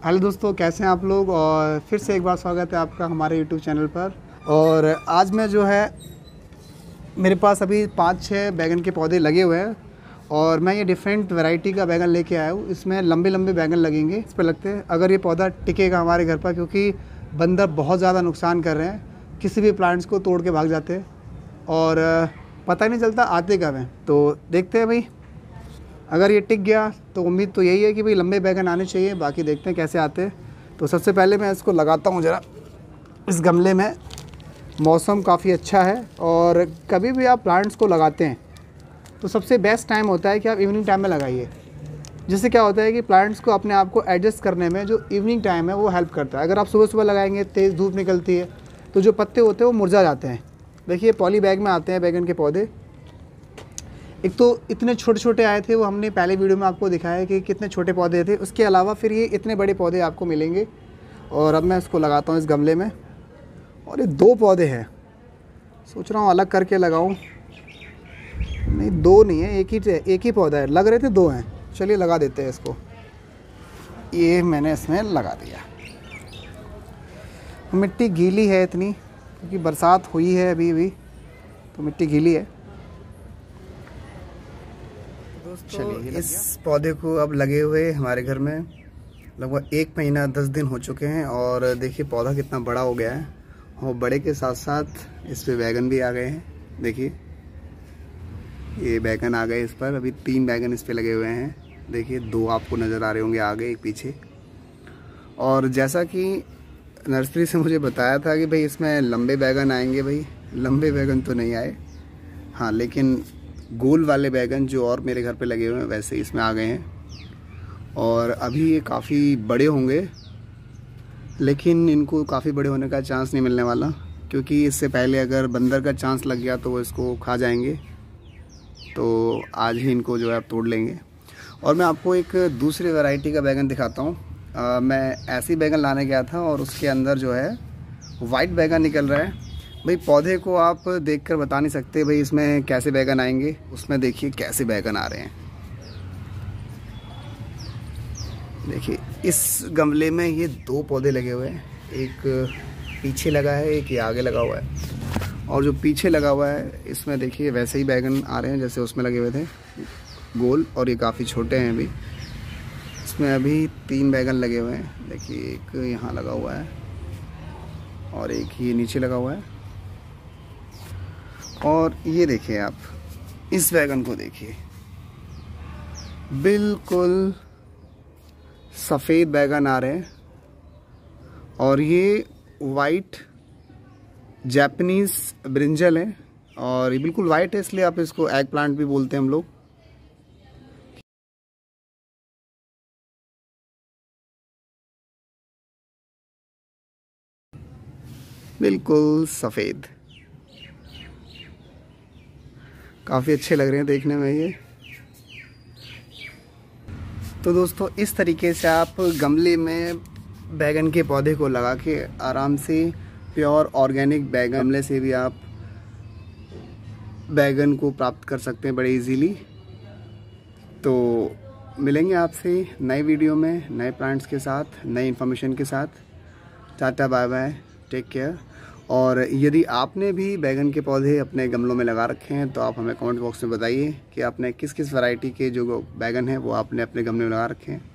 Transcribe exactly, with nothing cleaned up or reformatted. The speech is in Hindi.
हेलो दोस्तों, कैसे हैं आप लोग। और फिर से एक बार स्वागत है आपका हमारे यूट्यूब चैनल पर। और आज मैं जो है मेरे पास अभी पाँच छः बैगन के पौधे लगे हुए हैं और मैं ये डिफरेंट वैरायटी का बैगन लेके आया हूँ। इसमें लंबे लंबे बैगन लगेंगे इस पर लगते हैं, अगर ये पौधा टिकेगा हमारे घर पर, क्योंकि बंदर बहुत ज़्यादा नुकसान कर रहे हैं, किसी भी प्लांट्स को तोड़ के भाग जाते हैं और पता ही नहीं चलता आते कब हैं। तो देखते हैं भाई, अगर ये टिक गया तो उम्मीद तो यही है कि भाई लंबे बैगन आने चाहिए। बाकी देखते हैं कैसे आते हैं। तो सबसे पहले मैं इसको लगाता हूँ ज़रा इस गमले में। मौसम काफ़ी अच्छा है और कभी भी आप प्लांट्स को लगाते हैं तो सबसे बेस्ट टाइम होता है कि आप इवनिंग टाइम में लगाइए। जिससे क्या होता है कि प्लांट्स को अपने आप को एडजस्ट करने में जो इवनिंग टाइम है वो हेल्प करता है। अगर आप सुबह सुबह लगाएंगे, तेज़ धूप निकलती है तो जो पत्ते होते हैं वो मुरझा जाते हैं। देखिए पॉली बैग में आते हैं बैगन के पौधे। एक तो इतने छोटे छोटे आए थे, वो हमने पहले वीडियो में आपको दिखाया कि कितने छोटे पौधे थे। उसके अलावा फिर ये इतने बड़े पौधे आपको मिलेंगे। और अब मैं इसको लगाता हूँ इस गमले में। और ये दो पौधे हैं, सोच रहा हूँ अलग करके लगाऊँ। नहीं, दो नहीं है, एक ही एक ही पौधा है। लग रहे थे दो हैं, चलिए लगा देते हैं इसको। ये मैंने इसमें लगा दिया। मिट्टी गीली है इतनी, क्योंकि बरसात हुई है अभी अभी, तो मिट्टी गीली है। चलिए, इस पौधे को अब लगे हुए हमारे घर में लगभग एक महीना दस दिन हो चुके हैं। और देखिए पौधा कितना बड़ा हो गया है, और बड़े के साथ साथ इस पे बैगन भी आ गए हैं। देखिए ये बैगन आ गए इस पर, अभी तीन बैगन इस पे लगे हुए हैं। देखिए दो आपको नज़र आ रहे होंगे आगे, एक पीछे। और जैसा कि नर्सरी से मुझे बताया था कि भाई इसमें लंबे बैगन आएंगे, भाई लंबे बैगन तो नहीं आए, हाँ लेकिन गोल वाले बैगन जो और मेरे घर पे लगे हुए हैं वैसे इसमें आ गए हैं। और अभी ये काफ़ी बड़े होंगे, लेकिन इनको काफ़ी बड़े होने का चांस नहीं मिलने वाला, क्योंकि इससे पहले अगर बंदर का चांस लग गया तो वो इसको खा जाएंगे। तो आज ही इनको जो है आप तोड़ लेंगे। और मैं आपको एक दूसरी वैरायटी का बैगन दिखाता हूँ। मैं ऐसी बैगन लाने गया था और उसके अंदर जो है वाइट बैगन निकल रहा है। भाई पौधे को आप देखकर बता नहीं सकते भाई इसमें कैसे बैगन आएंगे। उसमें देखिए कैसे बैगन आ रहे हैं। देखिए इस गमले में ये दो पौधे लगे हुए हैं, एक पीछे लगा है, एक ये आगे लगा हुआ है। और जो पीछे लगा हुआ है इसमें देखिए वैसे ही बैगन आ रहे हैं जैसे उसमें लगे हुए थे, गोल। और ये काफ़ी छोटे हैं अभी। इसमें अभी तीन बैगन लगे हुए हैं। देखिए एक यहाँ लगा हुआ है और एक ये नीचे लगा हुआ है। और ये देखिए आप इस बैगन को देखिए, बिल्कुल सफ़ेद बैगन आ रहे हैं। और ये वाइट जापानीज ब्रिंजल है, और ये बिल्कुल वाइट है इसलिए आप इसको एग प्लांट भी बोलते हैं हम लोग। बिल्कुल सफ़ेद, काफ़ी अच्छे लग रहे हैं देखने में ये। तो दोस्तों इस तरीके से आप गमले में बैगन के पौधे को लगा के आराम से प्योर ऑर्गेनिक बैगन गमले से भी आप बैगन को प्राप्त कर सकते हैं बड़े इजीली। तो मिलेंगे आपसे नए वीडियो में नए प्लांट्स के साथ, नई इन्फॉर्मेशन के साथ। Tata bye bye, take care. और यदि आपने भी बैगन के पौधे अपने गमलों में लगा रखे हैं तो आप हमें कमेंट बॉक्स में बताइए कि आपने किस किस वैरायटी के जो बैगन हैं वो आपने अपने गमले में लगा रखे हैं।